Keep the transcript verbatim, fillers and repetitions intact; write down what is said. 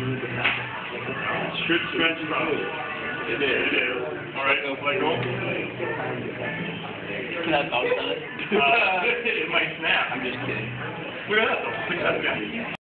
Should stretch from. It is. It is. Alright, let go. Can I bounce on it? Uh, it might snap. I'm just kidding. Look at that though. Look at that guy.